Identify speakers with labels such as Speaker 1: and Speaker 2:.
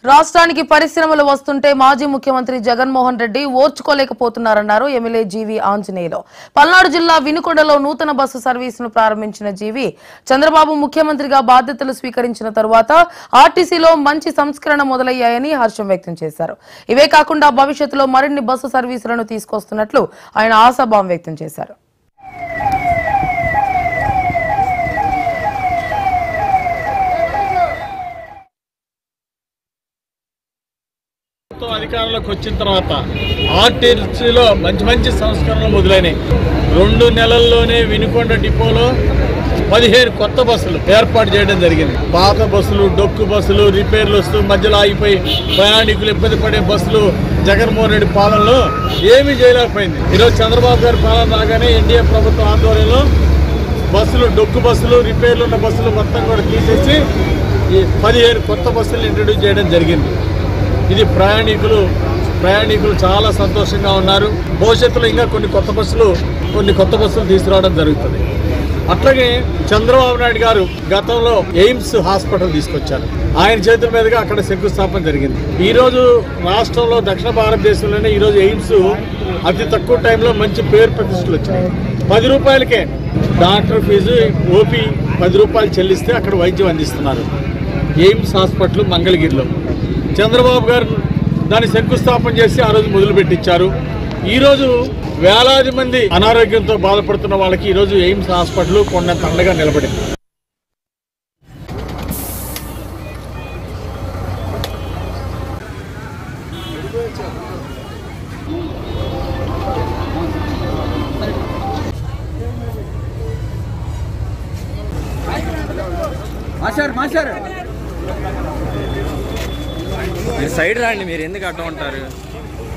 Speaker 1: రాష్ట్రానికి పరిశ్రమలు వస్తుంటే మాజీ ముఖ్యమంత్రి జగన్మోహన్ రెడ్డి ఓర్చుకోలేకపోతున్నారన్నారు ఎమ్మెల్యే జీవి ఆంజనేయులు. పల్నాడు జిల్లా వినుకొండలో నూతన బస్సు సర్వీసును ప్రారంభించిన జీవి చంద్రబాబు ముఖ్యమంత్రిగా బాధ్యతలు స్వీకరించిన తరువాత ఆర్టీసీలో మంచి సంస్కరణ మొదలయ్యాయని హర్షం వ్యక్తం చేశారు. ఇవే కాకుండా భవిష్యత్తులో మరిన్ని బస్సు సర్వీసులను తీసుకొస్తున్నట్లు ఆయన ఆశాభావం వ్యక్తం చేశారు.
Speaker 2: అధికారంలోకి వచ్చిన తర్వాత ఆర్టీసీలో మంచి సంస్కరణలు మొదలైనవి. 2 నెలల్లోనే వినుకొండ డిపోలో 15 కొత్త బస్సులు ఏర్పాటు చేయడం జరిగింది. పాత బస్సులు, డొక్కు బస్సులు, రిపేర్లు వస్తూ మధ్యలో ఆగిపోయి ప్రయాణికులు ఇబ్బంది పడే బస్సులు జగన్మోహన్ రెడ్డి పాలనలో ఏమీ చేయలేకపోయింది. ఈరోజు చంద్రబాబు గారి పాలన రాగానే ఎన్డీఏ ప్రభుత్వం ఆధ్వర్యంలో బస్సులు, డొక్కు బస్సులు, రిపేర్లు ఉన్న బస్సులు మొత్తం కూడా తీసేసి ఈ 15 కొత్త బస్సులు ఇంట్రడ్యూస్ చేయడం జరిగింది. ఇది ప్రయాణికులు చాలా సంతోషంగా ఉన్నారు. భవిష్యత్తులో ఇంకా కొన్ని కొత్త బస్సులు తీసుకురావడం జరుగుతుంది. అట్లాగే చంద్రబాబు నాయుడు గారు గతంలో ఎయిమ్స్ హాస్పిటల్ తీసుకొచ్చారు. ఆయన చేతుల మీదుగా అక్కడ శంకుస్థాపన జరిగింది. ఈరోజు రాష్ట్రంలో దక్షిణ భారతదేశంలోనే ఈరోజు ఎయిమ్స్ అతి తక్కువ టైంలో మంచి పేరు ప్రతిష్టలు వచ్చినాయి. 10 రూపాయలకే డాక్టర్ ఫీజు, ఓపీ 10 రూపాయలు చెల్లిస్తే అక్కడ వైద్యం అందిస్తున్నారు. ఎయిమ్స్ హాస్పిటల్ మంగళగిరిలో చంద్రబాబు గారు దాన్ని శంకుస్థాపన చేసి ఆ రోజు మొదలుపెట్టించారు. ఈరోజు వేలాది మంది అనారోగ్యంతో బాధపడుతున్న వాళ్ళకి ఈరోజు ఎయిమ్స్ హాస్పిటల్ కొండంత అండగా నిలబడింది.
Speaker 3: మీరు సైడ్ రాండి, మీరు ఎందుకు అడ్డం ఉంటారు?